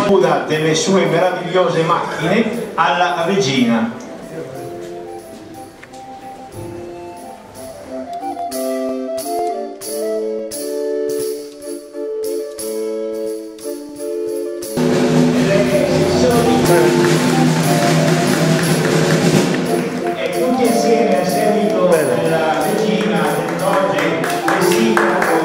Una delle sue meravigliose macchine alla regina. E tutti insieme a seguito della regina, del doge, del sindaco.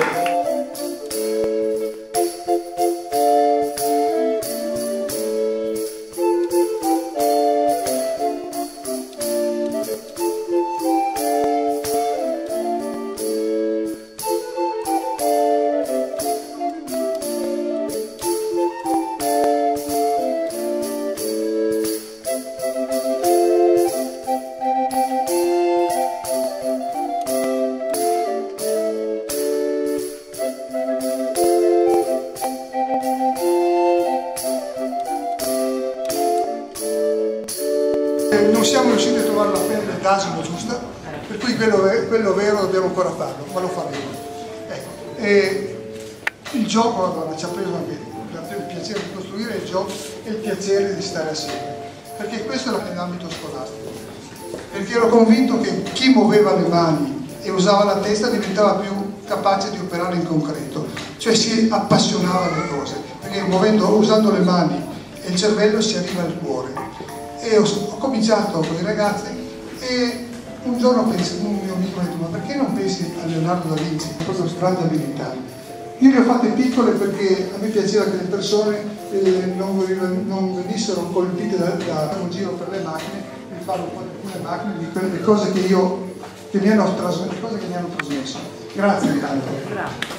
Non siamo riusciti a trovare la pelle d'asino giusta, per cui quello vero dobbiamo ancora farlo, ma lo faremo. Ecco. E il gioco, allora, ci ha preso anche il piacere di costruire il gioco e il piacere di stare assieme, perché questo è l'ambito scolastico, perché ero convinto che chi muoveva le mani e usava la testa diventava più capace di operare in concreto, cioè si appassionava alle cose, perché usando le mani e il cervello si arriva al cuore. E ho cominciato con i ragazzi e un giorno un mio amico mi ha detto: ma perché non pensi a Leonardo da Vinci? Questa strana abilità. Io le ho fatte piccole perché a me piaceva che le persone non venissero colpite da un giro per le macchine, e fare un po' di alcune macchine di quelle cose che mi hanno trasmesso. Grazie intanto. Grazie.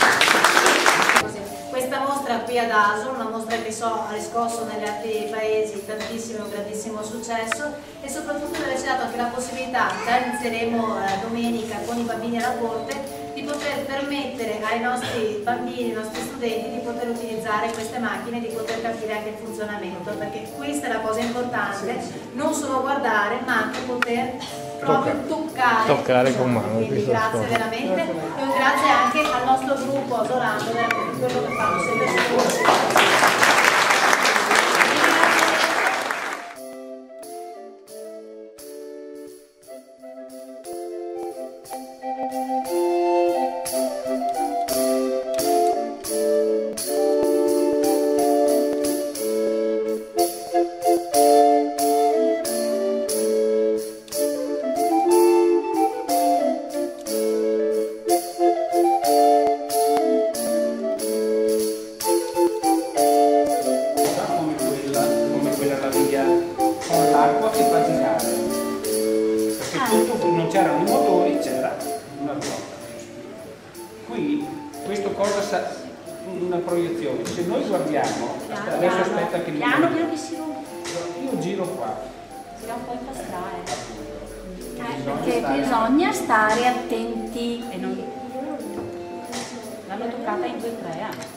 Questa mostra qui ad Asolo, una mostra che ha riscosso negli altri paesi tantissimo, grandissimo successo, e soprattutto dove ci ha dato anche la possibilità, la inizieremo domenica con i bambini alla corte, di poter permettere ai nostri bambini, ai nostri studenti di poter utilizzare queste macchine, di poter capire anche il funzionamento, perché questa è la cosa importante, non solo guardare ma anche poter proprio toccare con mano. Quindi grazie veramente, e un grazie anche al nostro gruppo Asolando per quello che fanno sempre su. Con l'acqua e fa girare, perché tutto non c'erano i motori, c'era una ruota. Qui questo cosa sa, una proiezione, se noi guardiamo, adesso aspetta che piano che si rompe. Io giro qua, Si va un po' a incastrare. Perché bisogna stare attenti. E non l'hanno toccata in 2 o 3 anni.